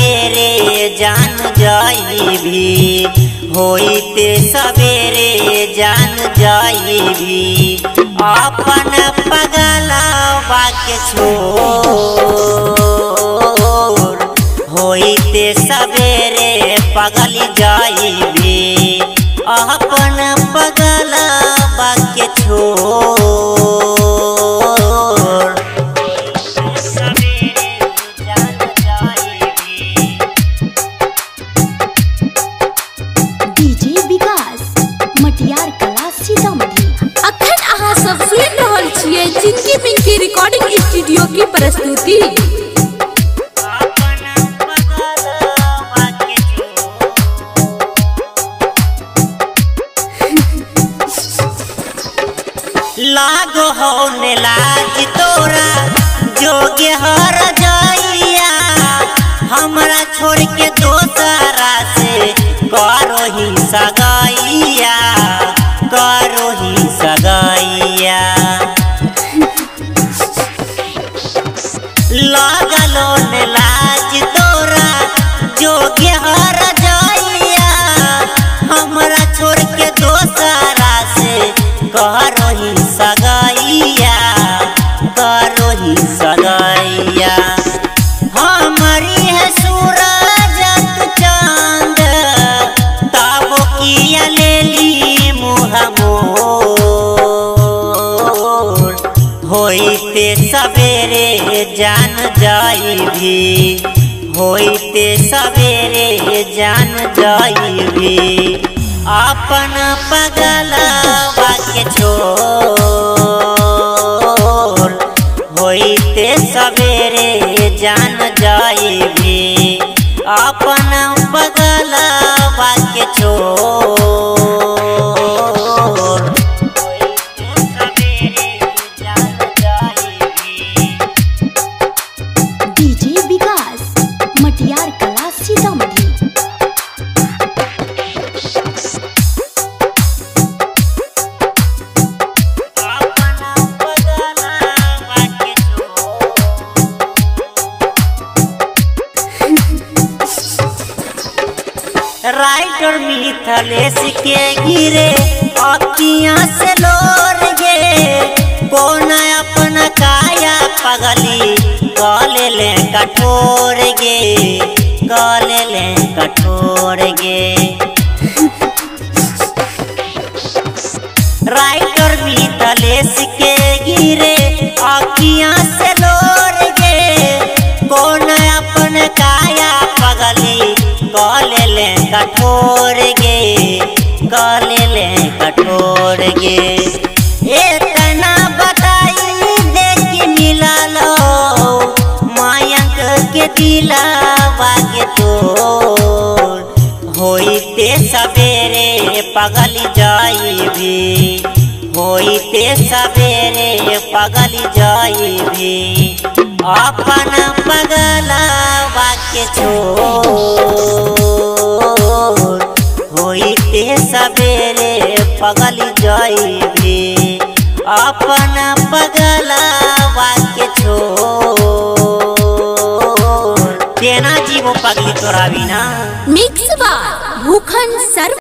सवेरे जान जाई भी, होइते सवेरे जान जाई भी, अपन पगलवा के छोड़। होइते सवेरे पगल जाई भी, अपन पगलवा के छोड़। चिंकी पिंकी रिकॉर्डिंग स्टूडियो की प्रस्तुति। लागो होने लाज तोरा जोगे हर जाइया, हमरा छोड़ के दोसरा से करो ही सगाइया, करो ही सगाइया। लागलो ने लाज तोरा जोगे हर जाइया, हमरा छोड़ के दोसरा से करो ही सगाइया, करो ही सगाइया। हमारी है सूरज चांद ताबो किया ले ली मुँह मोर। होइते सवेरे जान जाई भी, होइते सवेरे जान जाई भी, अपन पगलवा के छोड़। होइते सवेरे जान जाई भी, अपन पगलवा के छोड़। राइटर मिथलेश के गिरे अखियाँ से लोर गे, कौन अपना काया पगली काले ले कठोर गे, काले ले कठोर गे। राइटर मिथलेश के गिरे अखियाँ से लोर गे, कौन अपना काया पगली काले ले कठोर गे, काले ले कठोर गे। इतना बताई देख मिला लो मायंक के दिलवा के तोड़। होइते सवेरे पगल जाई भी, होइते सवेरे पगल जाई भी, अपन पगलवा के छोड़। होइते सवेरे पगल जाई भी, अपन पगलवा के छोड़। केना जीवो पगली तोरा बिना। मिक्स बार भूखन सर्व